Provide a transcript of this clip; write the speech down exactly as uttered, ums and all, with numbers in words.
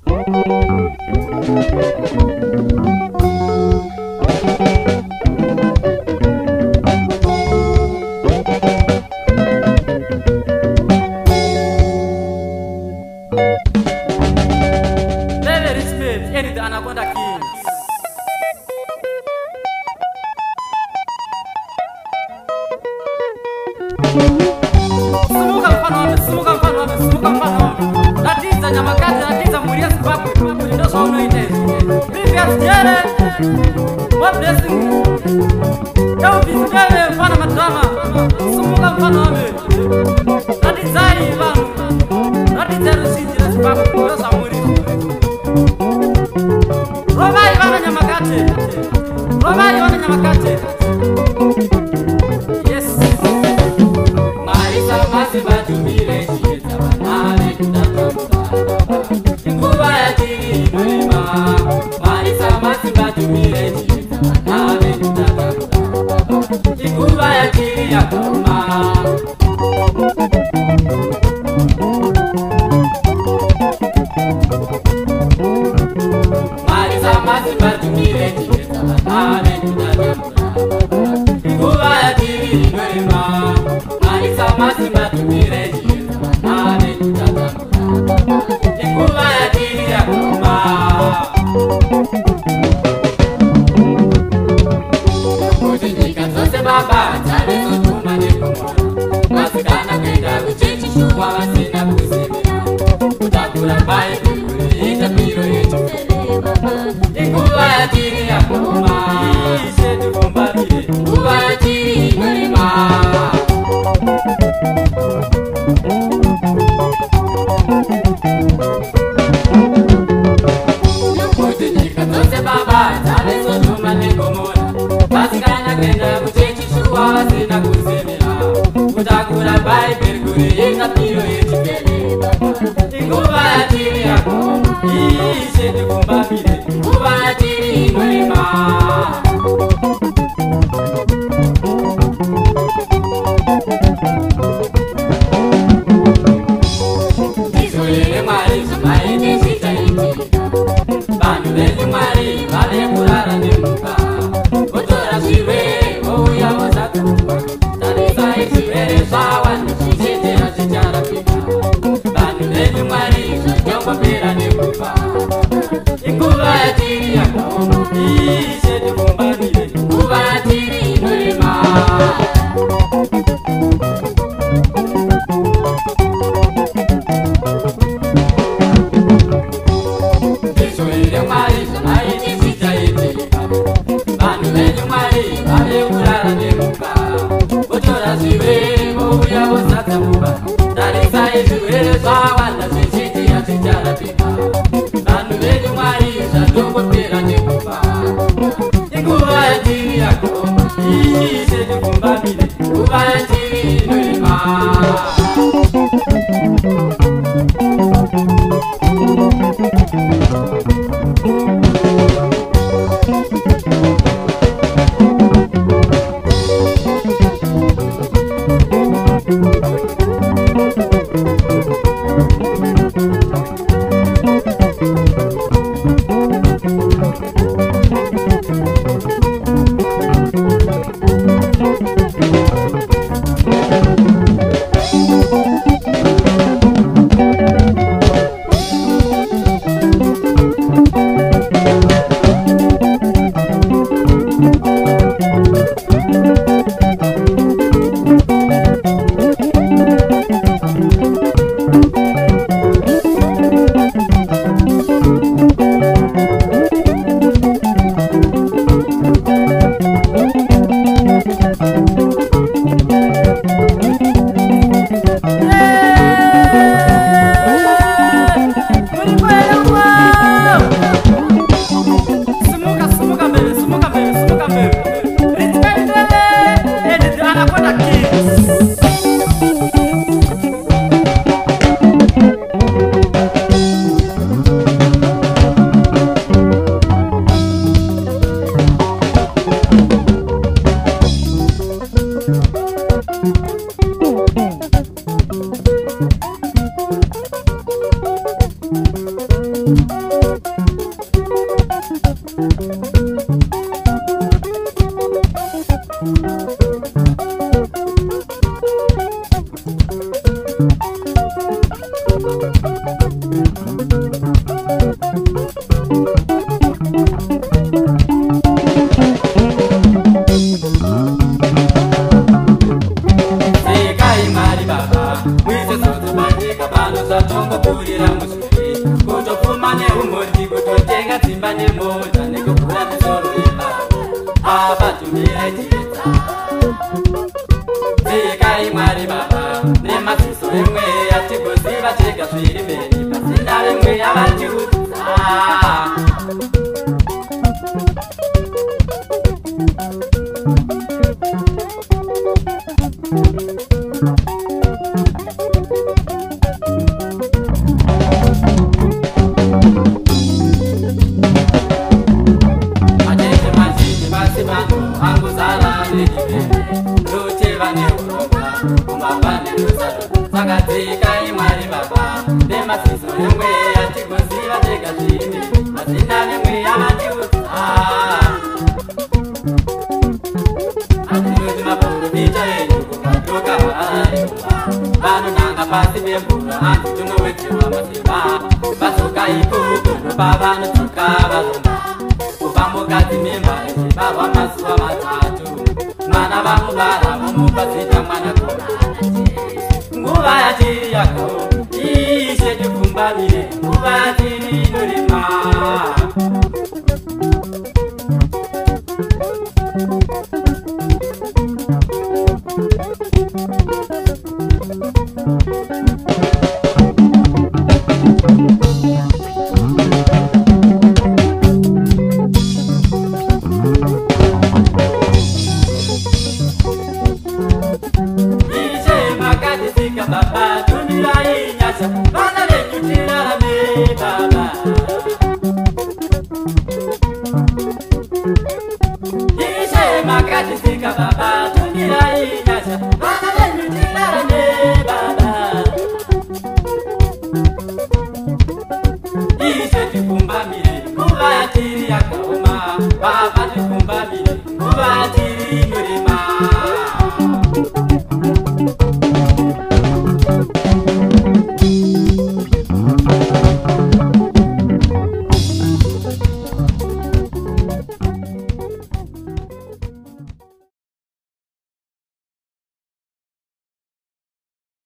Sumuka mfano wame, sumuka mfano wame, sumuka mfano wame. Natiza nyamakati, natiza mulia sibabu, mabuli ndoso ono ite. Vivi asijere, what blessing. Yau visibebe mfano madrama, sumuka mfano wame. Natiza hii vanu, natiza rusiji sibabu, ndoso muri. Roba ivana nyamakati, roba ivana nyamakati. Masi batu mire chita banale kutatamura Inguba ya tiri noima Marisa masi batu mire chita banale kutatamura Inguba ya tiri ya kama Marisa masi batu mire chita banale kutatamura Inguba ya tiri noima Masi batu mire chita banale kutatamura Inguba ya tiri ya kuma Kujinika zose baba Chale zotuma ni kumona Masikana kwenda kuchechi shuwa Wasina kusemea Kutakura bae kukuli Ita piro yetu Inguba ya tiri ya kuma Ishe tukumba mire Inguba ya tiri noima Kujinika zose baba Chale zotuma ni kumona Masikana kwenda kuchechi shuwa Wasina kusemea Kutakura bae kukuli Ita piro yetu Inguba ya tiri ya kuma Ishe tukumba mire Inguba ya tiri noima Baba,